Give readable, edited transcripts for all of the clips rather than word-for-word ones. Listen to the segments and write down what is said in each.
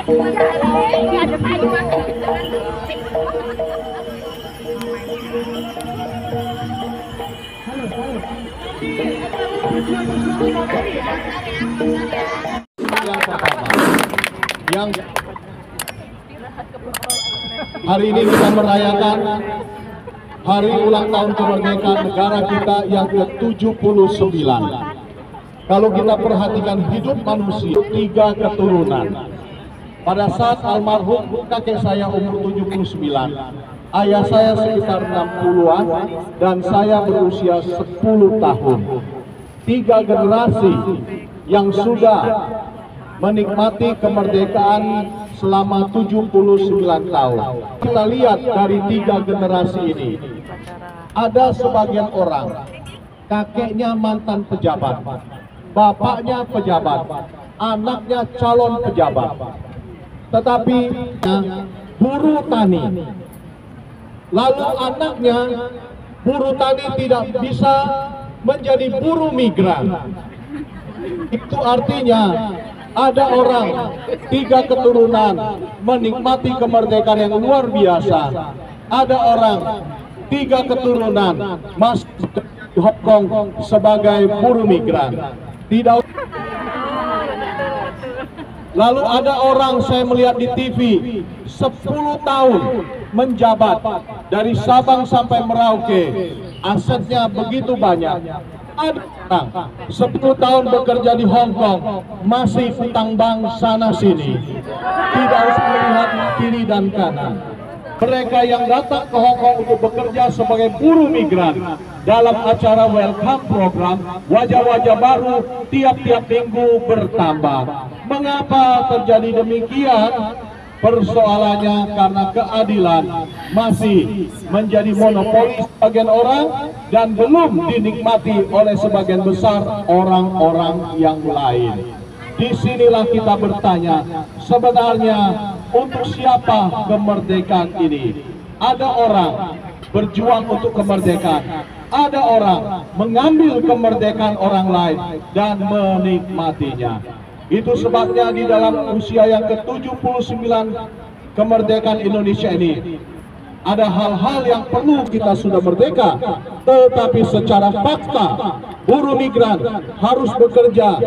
Yang pertama, yang hari ini kita merayakan hari ulang tahun kemerdekaan negara kita yang ke-79. Kalau kita perhatikan hidup manusia, 3 keturunan. Pada saat almarhum kakek saya umur 79, ayah saya sekitar 60-an, dan saya berusia 10 tahun. 3 generasi yang sudah menikmati kemerdekaan selama 79 tahun. Kita lihat dari 3 generasi ini, ada sebagian orang, kakeknya mantan pejabat, bapaknya pejabat, anaknya calon pejabat, tetapi buruh tani. Lalu anaknya buruh tani tidak bisa menjadi buruh migran. Itu artinya ada orang 3 keturunan menikmati kemerdekaan yang luar biasa. Ada orang 3 keturunan masuk ke Hong Kong sebagai buruh migran. Tidak. Lalu ada orang, saya melihat di TV, 10 tahun menjabat dari Sabang sampai Merauke, asetnya begitu banyak. Ada orang 10 tahun bekerja di Hong Kong, masih hutang bank sana sini, tidak usah melihat kiri dan kanan. Mereka yang datang ke Hong Kong untuk bekerja sebagai buruh migran dalam acara welcome program, wajah-wajah baru tiap-tiap minggu bertambah. Mengapa terjadi demikian? Persoalannya karena keadilan masih menjadi monopoli sebagian orang dan belum dinikmati oleh sebagian besar orang-orang yang lain. Disinilah kita bertanya, sebenarnya untuk siapa kemerdekaan ini? Ada orang berjuang untuk kemerdekaan, ada orang mengambil kemerdekaan orang lain dan menikmatinya. Itu sebabnya di dalam usia yang ke-79 kemerdekaan Indonesia ini, ada hal-hal yang perlu, kita sudah merdeka, tetapi secara fakta buruh migran harus bekerja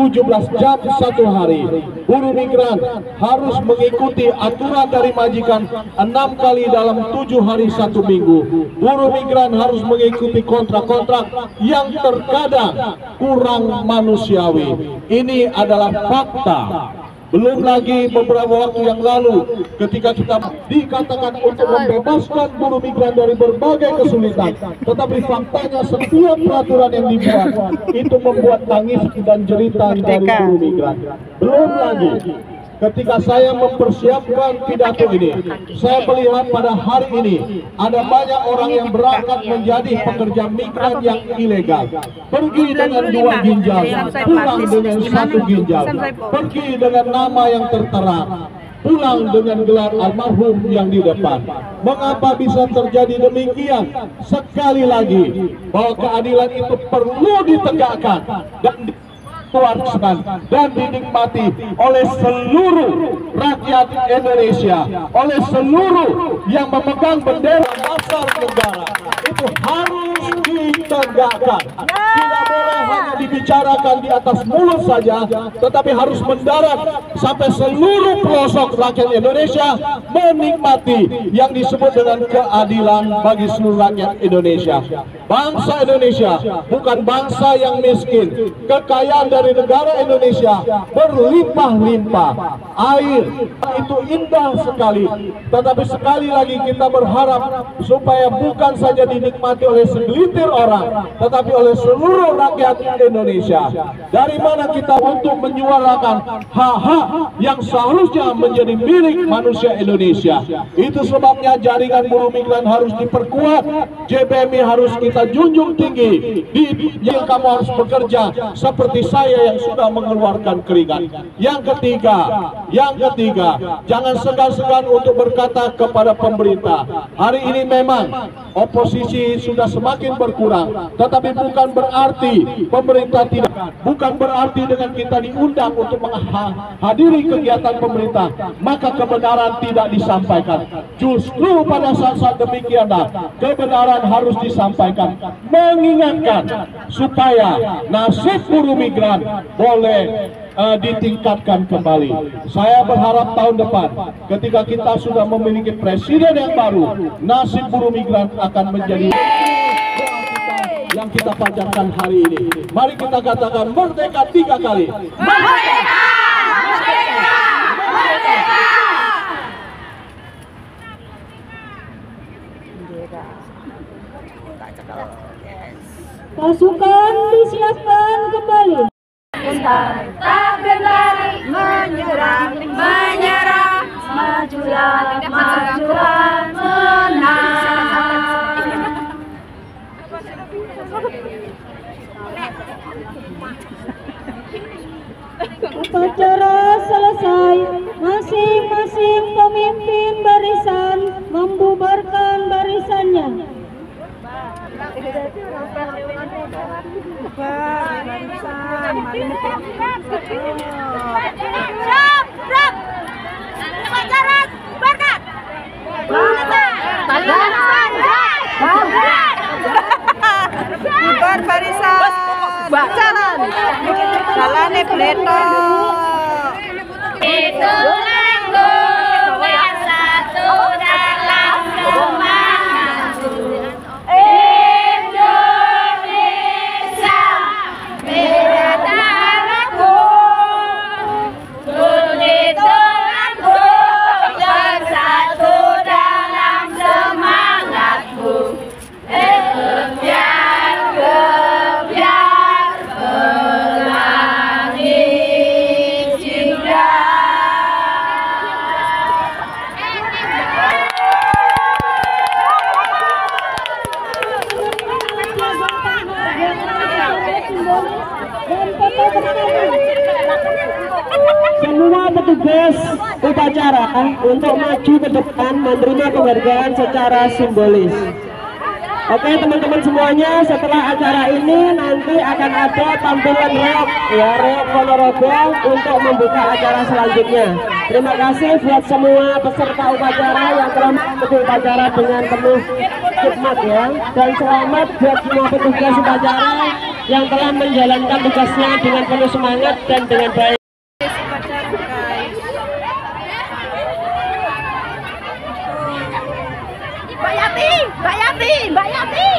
17 jam satu hari. Buruh migran harus mengikuti aturan dari majikan 6 kali dalam 7 hari 1 minggu. Buruh migran harus mengikuti kontrak-kontrak yang terkadang kurang manusiawi. Ini adalah fakta. Belum lagi beberapa waktu yang lalu ketika kita dikatakan untuk membebaskan buruh migran dari berbagai kesulitan, tetapi faktanya setiap peraturan yang dibuat itu membuat tangis dan jeritan dari buruh migran. Belum lagi ketika saya mempersiapkan pidato ini, saya melihat pada hari ini ada banyak orang yang berangkat menjadi pekerja migran yang ilegal. Pergi dengan 2 ginjal, pulang dengan 1 ginjal. Pergi dengan nama yang tertera, pulang dengan gelar almarhum yang di depan. Mengapa bisa terjadi demikian? Sekali lagi, bahwa keadilan itu perlu ditegakkan dan diwariskan dan dinikmati oleh seluruh rakyat Indonesia, oleh seluruh yang memegang bendera dasar negara. Itu harus ditegakkan. Tidak boleh hanya dibicarakan di atas mulut saja, tetapi harus mendarat sampai seluruh pelosok rakyat Indonesia menikmati yang disebut dengan keadilan bagi seluruh rakyat Indonesia. Bangsa Indonesia bukan bangsa yang miskin. Kekayaan dari negara Indonesia berlimpah-limpah. Air itu indah sekali, tetapi sekali lagi kita berharap supaya bukan saja dinikmati oleh segelintir orang, tetapi oleh seluruh rakyat Indonesia. Dari mana kita untuk menyuarakan hak-hak yang seharusnya menjadi milik manusia Indonesia? Itu sebabnya jaringan buruh migran harus diperkuat, JBMI harus kita junjung tinggi. Yang kamu harus bekerja seperti saya saya yang sudah mengeluarkan keringat. Yang ketiga, jangan segan-segan untuk berkata kepada pemerintah. Hari ini memang oposisi sudah semakin berkurang, tetapi bukan berarti pemerintah tidak, bukan berarti dengan kita diundang untuk menghadiri kegiatan pemerintah maka kebenaran tidak disampaikan. Justru pada saat-saat demikianlah kebenaran harus disampaikan, mengingatkan supaya nasib buruh migran boleh ditingkatkan kembali. Saya berharap tahun depan ketika kita sudah memiliki presiden yang baru, nasib buruh migran akan menjadi yang kita panjatkan hari ini. Mari kita katakan merdeka 3 kali. Merdeka! Merdeka! Merdeka! Pasukan disiapkan kembali. Tak berlari, menyerah, majulah, menang. Upacara selesai, masing-masing pemimpin barisan membubarkan barisannya. Bubar barisan, jalan, jalane bleto. Itu lagu yang satu dalam semangatku. Indonesia, merah darahku, kulit tulangku, bersatu dalam semangatku. Kebiar pelangi cinta. Semua petugas upacara untuk maju ke depan menerima penghargaan secara simbolis. Oke teman-teman semuanya, setelah acara ini nanti akan ada tampilan reok ya, reok Ponorogo untuk membuka acara selanjutnya. Terima kasih buat semua peserta upacara yang telah mengikuti upacara dengan penuh hikmat ya, dan selamat buat semua petugas upacara yang telah menjalankan tugasnya dengan penuh semangat dan dengan baik. Mbak Yati.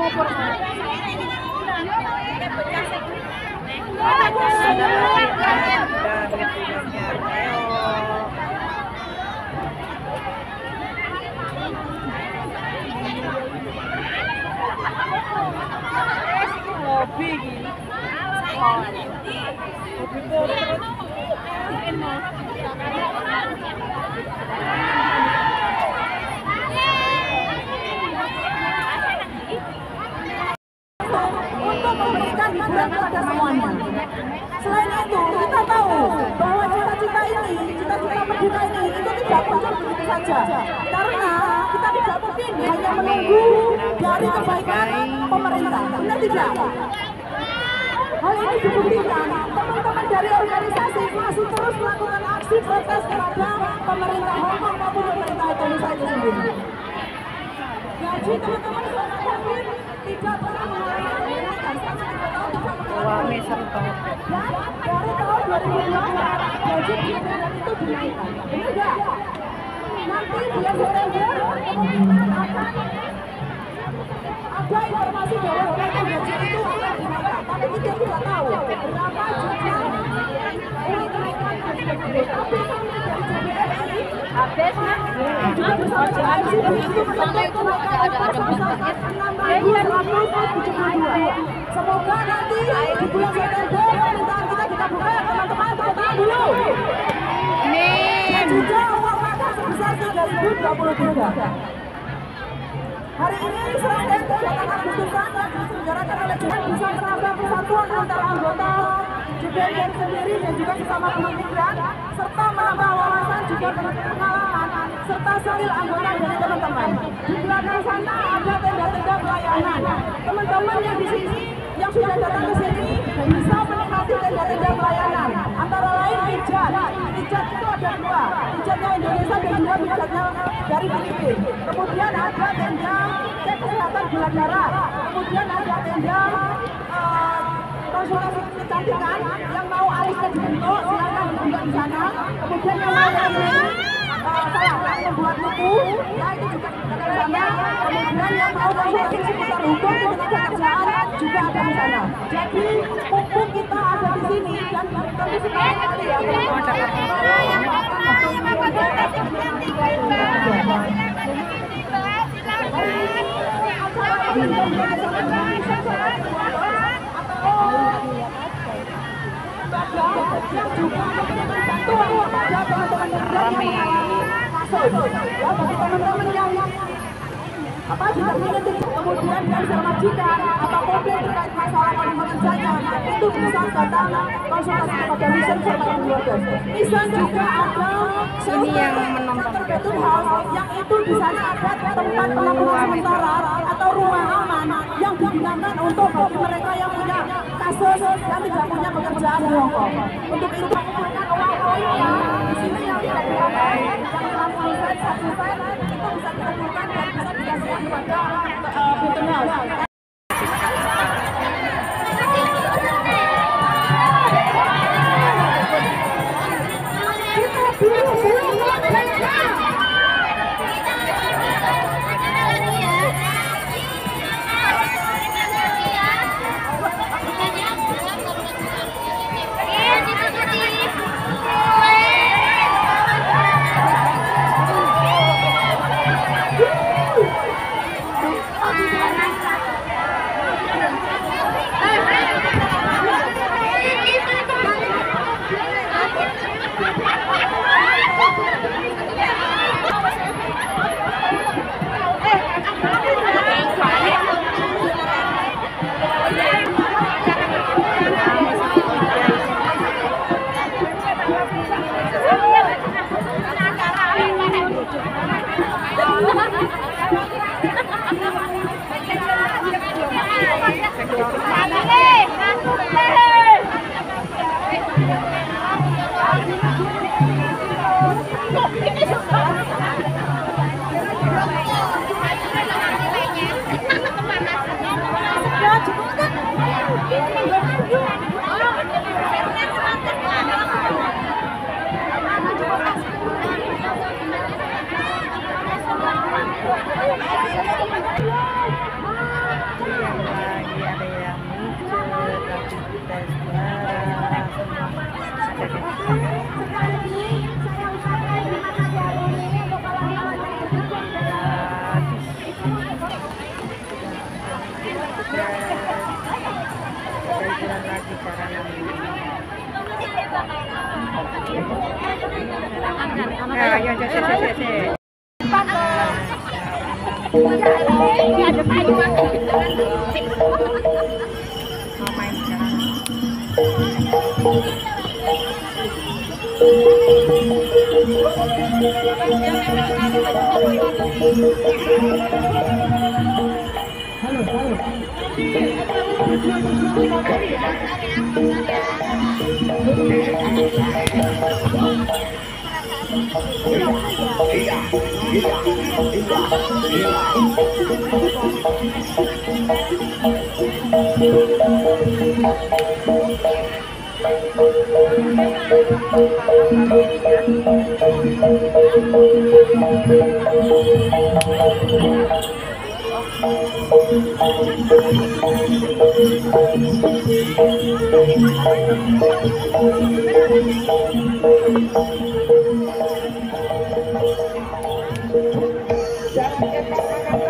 Untuk memberikan hiburan kepada semuanya. Selain itu, kita tahu bahwa cita-cita merdeka ini itu tidak muncul begitu saja. Karena kita tidak mungkin hanya menunggu dari kebaikan pemerintah. Benar tidak? Hal ini dibuktikan teman-teman dari organisasi masih terus melakukan aksi protes terhadap pemerintah Hongkong maupun pemerintah Indonesia itu sendiri. Gaji teman-teman selama COVID tidak pernah mengalami kenaikan selama 3 tahun tidak mengalami. Dan dari tahun 2012 gaji bulanan itu dinaikkan. Benar nggak? Nanti bulan September kemungkinan akan ada informasi bahwa kenaikan gaji itu akan dinaikkan. Tapi kita tidak tahu berapa jumlah kenaikan gaji tersebut. Tapi kami dari JBRI juga bersama dengan itu menentukan kenaikan upah sebesar 6.172. Semoga nanti di bulan September pemerintahan kita dikabulkan. Teman-teman tepuk tangan dulu. Dan juga uang makan sebesar 3.023. Hari ini serangkaian kegiatan Agustusan yang diselenggarakan oleh JBR bisa menambah persatuan antara anggota JBR sendiri dan juga sesama kementerian, serta menambah wawasan juga pengalaman serta skill anggota dari teman-teman. Di belakang sana ada tenda-tenda pelayanan. Teman-teman yang di sini yang sudah datang ke sini bisa menikmati tenda-tenda pelayanan. Antara lain pijat. Pijat itu ada 2, pijatnya Indonesia dan 2 pijatnya dari Filipina. Kemudian ada tenda cek kesehatan gula darah. Kemudian ada tenda konsultasi kecantikan yang mau alisnya dibentuk silakan dibentuk di sana. Kemudian yang mau membuat buku, ya itu juga ada di sana. Kemudian yang mau konsultasi seputar hukum dan kerjaan juga ada di sana. Jadi mumpung kita ada di sini dan kami sekali ya teman-teman yang jika ingin kemudian dari majikan atau komplain terkait masalah kondisi kerjanya itu bisa datang konsultasi kepada Mission sama keluarga. Mission juga ada sini yang menonton Betul House yang itu di sana ada tempat penampungan sementara atau rumah aman yang digunakan untuk bagi mereka yang punya kasus yang tidak punya pekerjaan di Hongkong. Untuk itu mengumpulkan uang koin di sini yang tidak dipakai yang 50 sen, 1 sen itu bisa dikumpulkan dan bisa dikasih kepada Betul House. Jangan